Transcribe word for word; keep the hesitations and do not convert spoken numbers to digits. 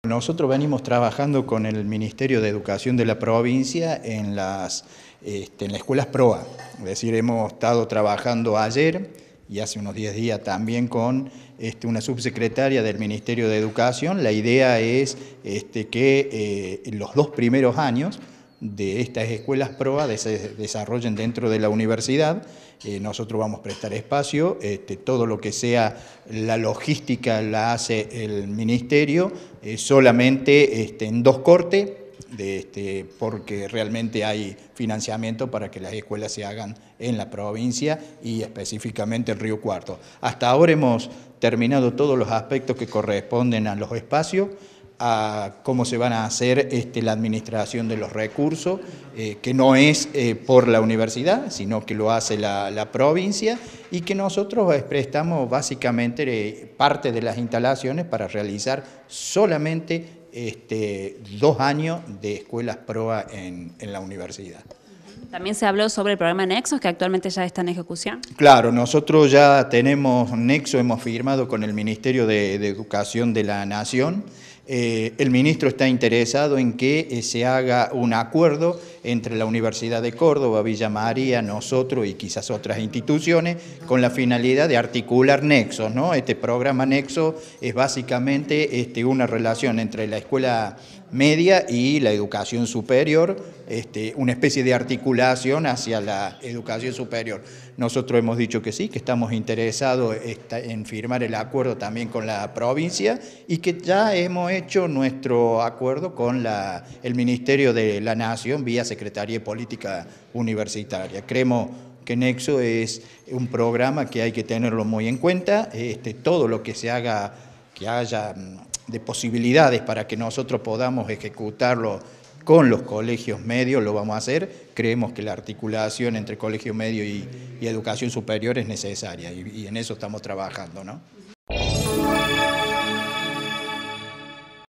Nosotros venimos trabajando con el Ministerio de Educación de la provincia en las, este, en las escuelas PROA. Es decir, hemos estado trabajando ayer y hace unos diez días también con este, una subsecretaria del Ministerio de Educación. La idea es este, que eh, en los dos primeros años de estas escuelas PROA se desarrollen dentro de la universidad. Eh, nosotros vamos a prestar espacio, este, todo lo que sea la logística la hace el Ministerio, eh, solamente este, en dos cortes, de este, porque realmente hay financiamiento para que las escuelas se hagan en la provincia y específicamente en Río Cuarto. Hasta ahora hemos terminado todos los aspectos que corresponden a los espacios, a cómo se van a hacer este, la administración de los recursos, eh, que no es eh, por la universidad, sino que lo hace la, la provincia, y que nosotros prestamos básicamente eh, parte de las instalaciones para realizar solamente este, dos años de escuelas PROA en, en la universidad. También se habló sobre el programa Nexos, que actualmente ya está en ejecución. Claro, nosotros ya tenemos Nexo, hemos firmado con el Ministerio de, de Educación de la Nación. Eh, el ministro está interesado en que eh, se haga un acuerdo entre la Universidad de Córdoba, Villa María, nosotros y quizás otras instituciones, con la finalidad de articular nexos, ¿no? Este programa Nexo es básicamente este, una relación entre la escuela media y la educación superior, este, una especie de articulación hacia la educación superior. Nosotros hemos dicho que sí, que estamos interesados en firmar el acuerdo también con la provincia y que ya hemos hecho nuestro acuerdo con la, el Ministerio de la Nación vía Secretaría de Política Universitaria. Creemos que Nexo es un programa que hay que tenerlo muy en cuenta, este, todo lo que se haga, que haya de posibilidades para que nosotros podamos ejecutarlo con los colegios medios, lo vamos a hacer. Creemos que la articulación entre colegio medio y, y educación superior es necesaria y, y en eso estamos trabajando, ¿no?